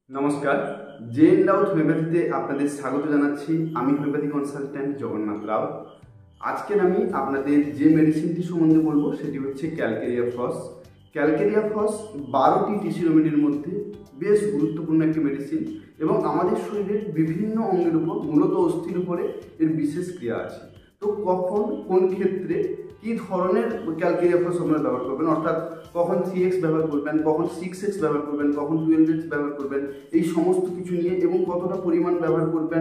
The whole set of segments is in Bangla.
নমস্কার, জে এন রাউত হোমিওপ্যাথিতে আপনাদের স্বাগত জানাচ্ছি। আমি হোমিওপ্যাথি কনসালট্যান্ট জগন্নাথ রাউত। আজকের আমি আপনাদের যে মেডিসিনটি সম্বন্ধে বলবো সেটি হচ্ছে ক্যালকেরিয়া ফস। ক্যালকেরিয়া ফস 12টি টিস্যু রেমেডির মধ্যে বেশ গুরুত্বপূর্ণ একটি মেডিসিন এবং আমাদের শরীরের বিভিন্ন অঙ্গের উপর, মূলত অস্থির উপরে এর বিশেষ ক্রিয়া আছে। তো কখন, কোন ক্ষেত্রে, কি ধরনের ক্যালকেরিয়া ফস আপনারা ব্যবহার করবেন, অর্থাৎ কখন 3x ব্যবহার করবেন, কখন 6x ব্যবহার করবেন, কখন 12x ব্যবহার করবেন, এই সমস্ত কিছু নিয়ে এবং কতটা পরিমাণ ব্যবহার করবেন,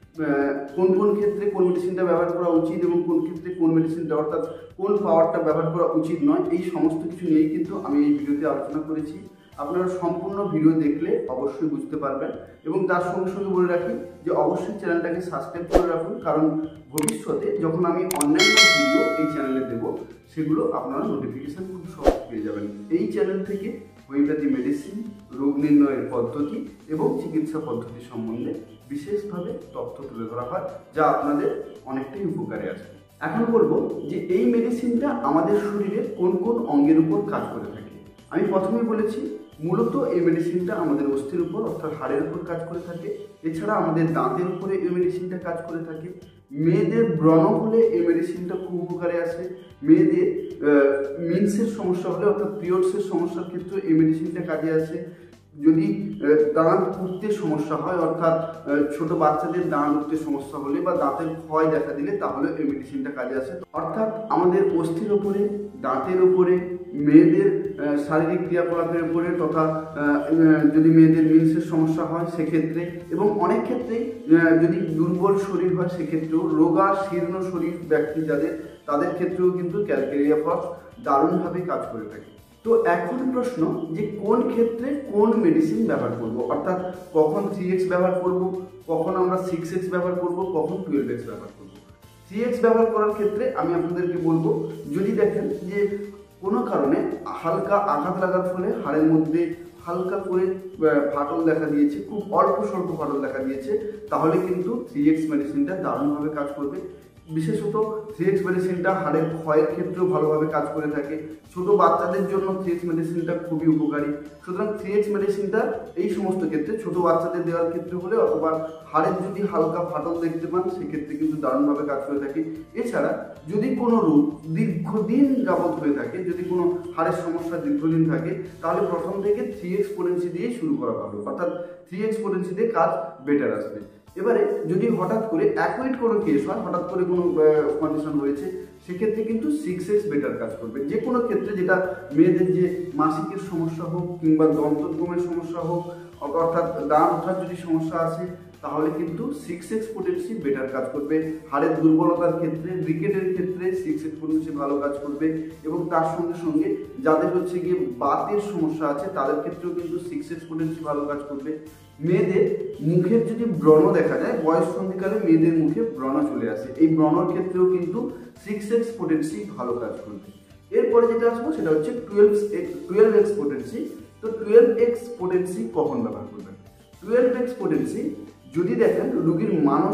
কোন কোন ক্ষেত্রে কোন মেডিসিনটা ব্যবহার করা উচিত এবং কোন ক্ষেত্রে কোন মেডিসিনটা, অর্থাৎ কোন পাওয়ারটা ব্যবহার করা উচিত নয়, এই সমস্ত কিছু নিয়েই কিন্তু আমি এই ভিডিওতে আলোচনা করেছি। আপনারা সম্পূর্ণ ভিডিও দেখলে অবশ্যই বুঝতে পারবেন এবং তার সঙ্গে সঙ্গে বলে রাখি যে অবশ্যই চ্যানেলটাকে সাবস্ক্রাইব করে রাখুন, কারণ ভবিষ্যতে যখন আমি অন্যান্য ভিডিও এই চ্যানেলে দেবো সেগুলো আপনারা নোটিফিকেশান খুব সহজ পেয়ে যাবেন। এই চ্যানেল থেকে হোমিওপ্যাথি মেডিসিন, রোগ নির্ণয়ের পদ্ধতি এবং চিকিৎসা পদ্ধতি সম্বন্ধে বিশেষভাবে তথ্য তুলে ধরা হয়, যা আপনাদের অনেকটাই উপকারে আসবে। এখন বলবো যে এই মেডিসিনটা আমাদের শরীরে কোন কোন অঙ্গের উপর কাজ করে থাকে। আমি প্রথমেই বলেছি মূলত এই মেডিসিনটা আমাদের অস্থির উপর, অর্থাৎ হাড়ের উপর কাজ করে থাকে। এছাড়া আমাদের দাঁতের উপরে এই মেডিসিনটা কাজ করে থাকে। মেয়েদের ব্রণ হলে এই মেডিসিনটা খুব উপকারে আসে। মেয়েদের মিন্সের সমস্যা হলে, অর্থাৎ পিরিয়ডসের সমস্যার ক্ষেত্রে এই মেডিসিনটা কাজে আসে। যদি দাঁত উঠতে সমস্যা হয়, অর্থাৎ ছোট বাচ্চাদের দাঁত উঠতে সমস্যা হলে বা দাঁতের ক্ষয় দেখা দিলে, তাহলে এই মেডিসিনটা কাজে আসে। অর্থাৎ আমাদের অস্থির উপরে, দাঁতের উপরে, মেয়েদের শারীরিক ক্রিয়াকলাপের উপরে, তথা যদি মেয়েদের মিন্সের সমস্যা হয় সেক্ষেত্রে, এবং অনেক ক্ষেত্রেই যদি দুর্বল শরীর হয় সেক্ষেত্রেও, রোগা শীর্ণ শরীর ব্যক্তি যাদের, তাদের ক্ষেত্রেও কিন্তু ক্যালকেরিয়া ফস দারুণভাবে কাজ করে থাকে। তো এখন প্রশ্ন যে কোন ক্ষেত্রে কোন মেডিসিন ব্যবহার করব, অর্থাৎ কখন 3x ব্যবহার করব, কখন আমরা 6x ব্যবহার করব, কখন 12x ব্যবহার করব। 3x ব্যবহার করার ক্ষেত্রে আমি আপনাদেরকে বলবো, যদি দেখেন যে কোনো কারণে হালকা আঘাত লাগার ফলে হাড়ের মধ্যে হালকা করে ফাটল দেখা দিয়েছে, খুব অল্প স্বল্প ফাটল দেখা দিয়েছে, তাহলে কিন্তু 3x মেডিসিনটা দারুণভাবে কাজ করবে। বিশেষত 3x মেডিসিনটা হাড়ের ক্ষয়ের ক্ষেত্রেও ভালোভাবে কাজ করে থাকে। ছোট বাচ্চাদের জন্য 3x মেডিসিনটা খুবই উপকারী। সুতরাং 3x মেডিসিনটা এই সমস্ত ক্ষেত্রে, ছোট বাচ্চাদের দেওয়ার ক্ষেত্রে হলে, অথবা হাড়ের যদি হালকা ফাটল দেখতে পান সেক্ষেত্রে কিন্তু দারুণভাবে কাজ করে থাকে। এছাড়া যদি কোনো রোগ দীর্ঘদিন যাবৎ হয়ে থাকে, যদি কোনো হাড়ের সমস্যা দীর্ঘদিন থাকে, তাহলে প্রথম থেকে 3x পোটেন্সি দিয়েই শুরু করা ভালো, অর্থাৎ 3x পোটেন্সি দিয়ে কাজ বেটার আসবে। এবারে যদি হঠাৎ করে অ্যাকুইট কোনো কেস হয়, হঠাৎ করে কোনো কন্ডিশন হয়েছে, সেক্ষেত্রে কিন্তু 6x বেটার কাজ করবে। যে কোনো ক্ষেত্রে, যেটা মেয়েদের যে মাসিকের সমস্যা হোক কিংবা দন্তদ্রমের সমস্যা হোক, অর্থাৎ দাঁত ওঠার যদি সমস্যা আসে, তাহলে কিন্তু 6x পোটেন্সি বেটার কাজ করবে। হাড়ের দুর্বলতার ক্ষেত্রে, রিকেটের ক্ষেত্রে 6x পোটেন্সি ভালো কাজ করবে। এবং তার সঙ্গে সঙ্গে যাদের হচ্ছে গিয়ে বাতের সমস্যা আছে, তাদের ক্ষেত্রেও কিন্তু 6x পোটেন্সি ভালো কাজ করবে। মেয়েদের মুখের যদি ব্রণ দেখা যায়, বয়স সন্ধিকালে মেয়েদের মুখে ব্রণ চলে আসে, এই ব্রণর ক্ষেত্রেও কিন্তু 6x পোটেন্সি ভালো কাজ করবে। এরপরে যেটা আসবো সেটা হচ্ছে 12x পোটেন্সি। তো 12x পোটেন্সি কখন ব্যবহার করবেন? 12x পোটেন্সি যদি দেখেন রোগীর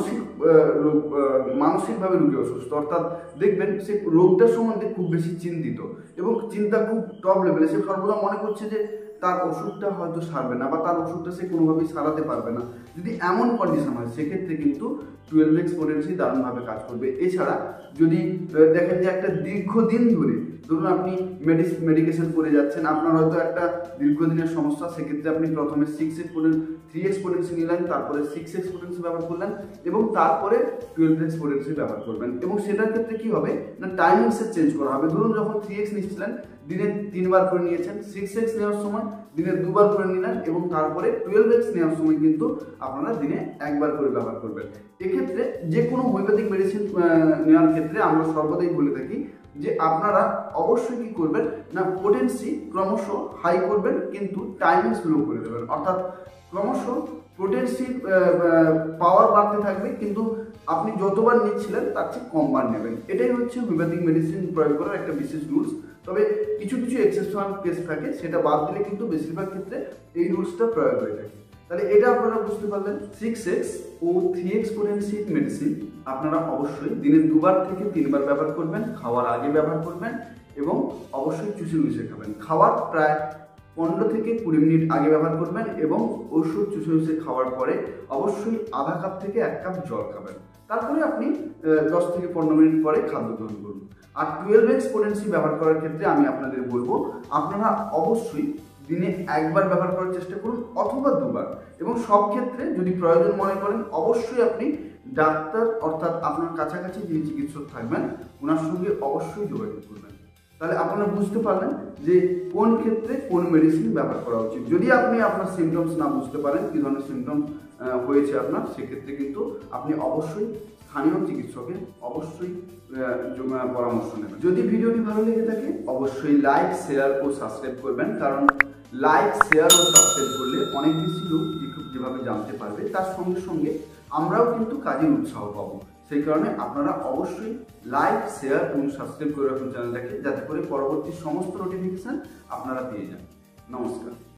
মানসিকভাবে রোগী অসুস্থ, অর্থাৎ দেখবেন সে রোগটার সম্বন্ধে খুব বেশি চিন্তিত এবং চিন্তা খুব টপ লেভেলে, সে সর্বদা মনে করছে যে তার ওষুধটা হয়তো সারবে না বা তার ওষুধটা সে কোনোভাবেই সারাতে পারবে না। যদি এমন কন্ডিশন হয় সেক্ষেত্রে কিন্তু 12x পোটেন্সি দারুণভাবে কাজ করবে। এছাড়া যদি দেখেন যে একটা দীর্ঘদিন ধরে, ধরুন আপনি মেডিকেশন করে যাচ্ছেন, আপনার হয়তো একটা দীর্ঘদিনের সমস্যা, সেক্ষেত্রে আপনি প্রথমে 3x পোটেন্সি নিলেন, তারপরে 6x পোটেন্সি ব্যবহার করলেন এবং তারপরে 12x পোটেন্সি ব্যবহার করবেন। এবং সেটার ক্ষেত্রে কি হবে না, টাইমিংসে চেঞ্জ করা হবে। ধরুন যখন 3x নিচ্ছিলেন, দিনে 3 বার করে নিয়েছেন, 6x নেওয়ার সময় দিনে 2 বার করে নিলেন এবং তারপরে 12x নেওয়ার সময় কিন্তু আপনারা দিনে 1 বার করে ব্যবহার করবেন। এক্ষেত্রে যে কোনো হোমিওপ্যাথিক মেডিসিন নেওয়ার ক্ষেত্রে আমরা সর্বদাই বলে থাকি যে আপনারা অবশ্যই কি করবেন না, পোটেন্সি ক্রমশ হাই করবেন কিন্তু টাইমিং স্লো করে দেবেন, অর্থাৎ ক্রমশ পোটেন্সির পাওয়ার বাড়তে থাকবে কিন্তু আপনি যতবার নিচ্ছিলেন তার চেয়ে কম বার নেবেন। এটাই হচ্ছে হোমিওপ্যাথিক মেডিসিন প্রয়োগ করার একটা বিশেষ রুলস। তবে কিছু কিছু এক্সেপশনাল কেস থাকে, সেটা বাদ দিলে কিন্তু বেশিরভাগ ক্ষেত্রে এই রুলসটা প্রয়োগ হয়ে থাকে। তাহলে এটা আপনারা বুঝতে পারলেন। 6x ও 3x পোটেন্সির মেডিসিন আপনারা অবশ্যই দিনে 2 বার থেকে 3 বার ব্যবহার করবেন, খাওয়ার আগে ব্যবহার করবেন এবং অবশ্যই চুষে চুষে খাবেন। খাওয়ার প্রায় 15 থেকে 20 মিনিট আগে ব্যবহার করবেন এবং ওষুধ চুষে চুষে খাওয়ার পরে অবশ্যই আধা কাপ থেকে 1 কাপ জল খাবেন। তারপরে আপনি 10 থেকে 15 মিনিট পরে খাদ্য গ্রহণ করুন। আর 12x পোটেন্সি ব্যবহার করার ক্ষেত্রে আমি আপনাদের বলবো আপনারা অবশ্যই দিনে একবার ব্যবহার করার চেষ্টা করুন অথবা দুবার, এবং সব ক্ষেত্রে যদি প্রয়োজন মনে করেন অবশ্যই আপনি ডাক্তার অর্থাৎ আপনার কাছাকাছি যিনি চিকিৎসক থাকবেন ওনার সঙ্গে অবশ্যই যোগাযোগ করবেন। তাহলে আপনারা বুঝতে পারলেন যে কোন ক্ষেত্রে কোন মেডিসিন ব্যবহার করা উচিত। যদি আপনি আপনার সিমটমস না বুঝতে পারেন কী ধরনের সিমটমস হয়েছে আপনার, সেক্ষেত্রে কিন্তু আপনি অবশ্যই স্থানীয় চিকিৎসকের অবশ্যই পরামর্শ নেবেন। যদি ভিডিওটি ভালো লেগে থাকে অবশ্যই লাইক, শেয়ার ও সাবস্ক্রাইব করবেন, কারণ লাইক, শেয়ার ও সাবস্ক্রাইব করলে অনেক বেশি লোক যেভাবে জানতে পারবে, তার সঙ্গে সঙ্গে আমরাও কিন্তু কাজের উৎসাহ পাবো। সেই কারণে আপনারা অবশ্যই লাইক, শেয়ার এবং সাবস্ক্রাইব করে রাখুন চ্যানেলটাকে, যাতে করে পরবর্তী সমস্ত নোটিফিকেশান আপনারা পেয়ে যান। নমস্কার।